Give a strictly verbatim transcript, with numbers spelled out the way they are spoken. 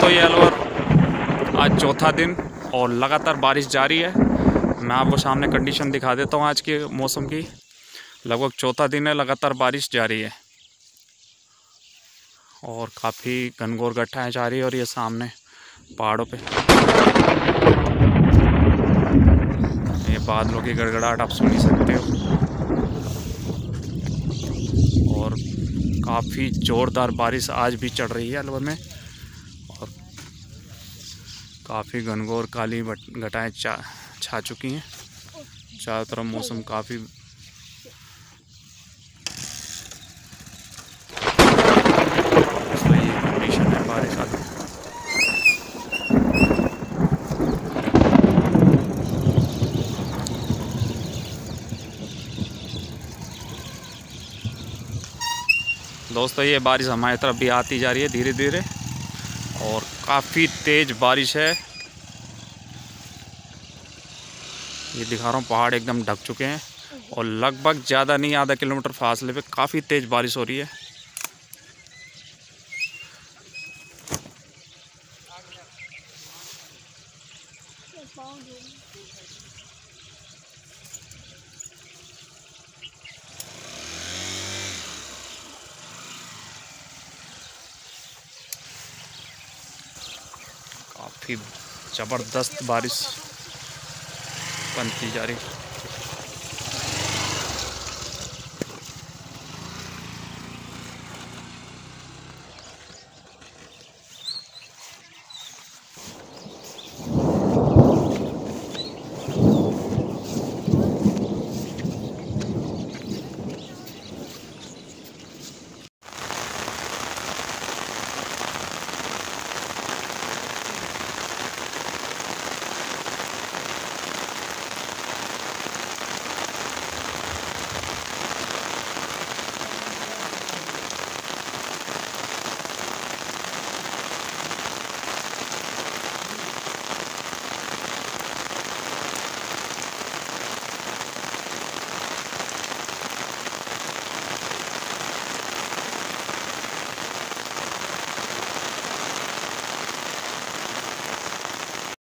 दोस्तों ये अलवर आज चौथा दिन और लगातार बारिश जारी है। मैं आपको सामने कंडीशन दिखा देता हूँ आज के मौसम की। लगभग चौथा दिन है, लगातार बारिश जारी है और काफ़ी घनघोर घटाएं जारी है। और ये सामने पहाड़ों पे ये बादलों की गड़गड़ाहट आप सुन ही सकते हो और काफ़ी ज़ोरदार बारिश आज भी चल रही है अलवर में और काफ़ी घनघोर काली घटाएं चा छा चुकी हैं चारों तरफ। मौसम काफ़ी तो ये कंडीशन है बारिश आती। दोस्तों ये बारिश हमारी तरफ भी आती जा रही है धीरे धीरे और काफ़ी तेज़ बारिश है। ये दिखा रहा हूँ पहाड़ एकदम ढक चुके हैं और लगभग ज़्यादा नहीं, आधा किलोमीटर फासले पे काफ़ी तेज़ बारिश हो रही है। काफ़ी ज़बरदस्त बारिश बनती जा रही है।